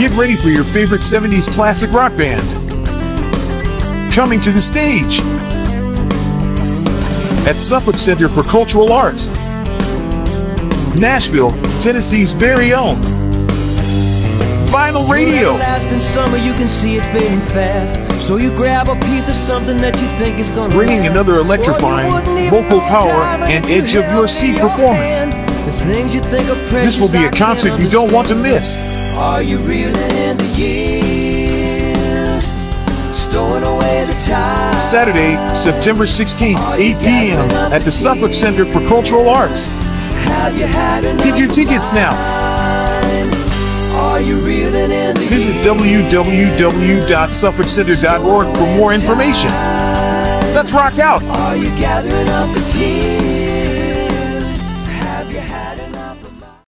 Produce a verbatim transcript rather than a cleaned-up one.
Get ready for your favorite seventies classic rock band. Coming to the stage at Suffolk Center for Cultural Arts, Nashville, Tennessee's very own Vinyl Radio. Last in summer, you can see it fading fast. So you grab a piece of something that you think is gonna bringing last. another electrifying vocal power and edge of your seat performance. The things you think are precious, This will be a concert you don't want to miss. Are you reeling in the years, stowing away the time? Saturday, September sixteenth, eight p m at the Suffolk Center for Cultural Arts. Have you had enough? Get your tickets now. Are you reeling in the Visit w w w dot suffolk center dot org for more information. Let's rock out. Are you gathering up the tears?